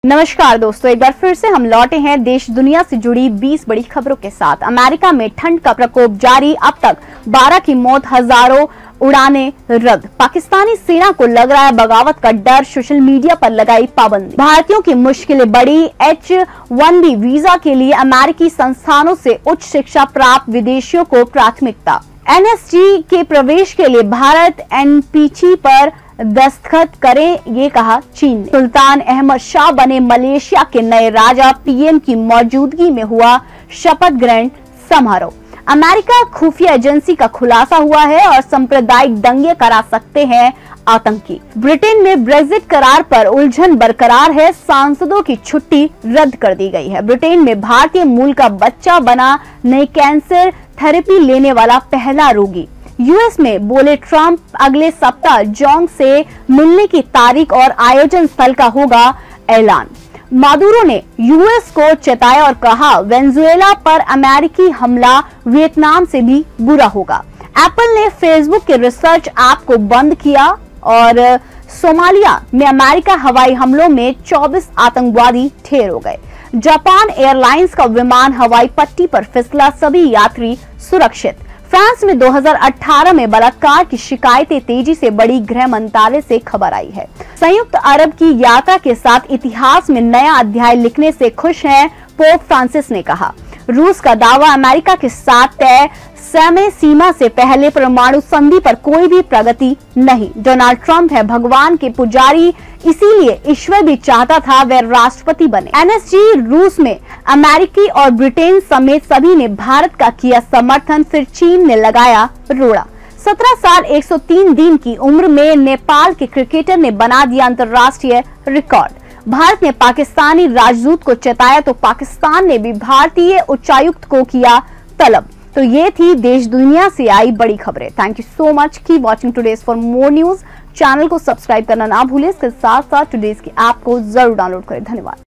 नमस्कार दोस्तों, एक बार फिर से हम लौटे हैं देश दुनिया से जुड़ी 20 बड़ी खबरों के साथ। अमेरिका में ठंड का प्रकोप जारी, अब तक 12 की मौत, हजारों उड़ानें रद्द। पाकिस्तानी सेना को लग रहा है बगावत का डर, सोशल मीडिया पर लगाई पाबंदी। भारतीयों की मुश्किलें बढ़ी, H-1B वीजा के लिए अमेरिकी संस्थानों से उच्च शिक्षा प्राप्त विदेशियों को प्राथमिकता। NSG के प्रवेश के लिए भारत NPT पर दस्तखत करें, ये कहा चीन ने। सुल्तान अहमद शाह बने मलेशिया के नए राजा, PM की मौजूदगी में हुआ शपथ ग्रहण समारोह। अमेरिका खुफिया एजेंसी का खुलासा हुआ है और सांप्रदायिक दंगे करा सकते हैं आतंकी। ब्रिटेन में ब्रेक्जिट करार पर उलझन बरकरार है, सांसदों की छुट्टी रद्द कर दी गई है। ब्रिटेन में भारतीय मूल का बच्चा बना नई कैंसर थेरेपी लेने वाला पहला रोगी। यूएस में बोले ट्रंप, अगले सप्ताह जोंग से मिलने की तारीख और आयोजन स्थल का होगा ऐलान। मादुरो ने यूएस को चेताया और कहा वेनेजुएला पर अमेरिकी हमला वियतनाम से भी बुरा होगा। एप्पल ने फेसबुक के रिसर्च ऐप को बंद किया और सोमालिया में अमेरिका हवाई हमलों में 24 आतंकवादी ढेर हो गए। जापान एयरलाइंस का विमान हवाई पट्टी पर फिसला, सभी यात्री सुरक्षित। फ्रांस में 2018 में बलात्कार की शिकायतें तेजी से बढ़ी, गृह मंत्रालय से खबर आई है। संयुक्त अरब की यात्रा के साथ इतिहास में नया अध्याय लिखने से खुश हैं पोप फ्रांसिस ने कहा। रूस का दावा, अमेरिका के साथ तय समय सीमा से पहले परमाणु संधि पर कोई भी प्रगति नहीं। डोनाल्ड ट्रंप है भगवान के पुजारी, इसीलिए ईश्वर भी चाहता था वह राष्ट्रपति बने। NSG रूस में अमेरिकी और ब्रिटेन समेत सभी ने भारत का किया समर्थन, फिर चीन ने लगाया रोड़ा। 17 साल 103 दिन की उम्र में नेपाल के क्रिकेटर ने बना दिया अंतर्राष्ट्रीय रिकॉर्ड। भारत ने पाकिस्तानी राजदूत को चेताया तो पाकिस्तान ने भी भारतीय उच्चायुक्त को किया तलब। तो ये थी देश दुनिया से आई बड़ी खबरें। Thank you so much, keep watching today's for more news. Channel को सब्सक्राइब करना ना भूलें, इसके साथ साथ टुडेज की ऐप को जरूर डाउनलोड करें। धन्यवाद।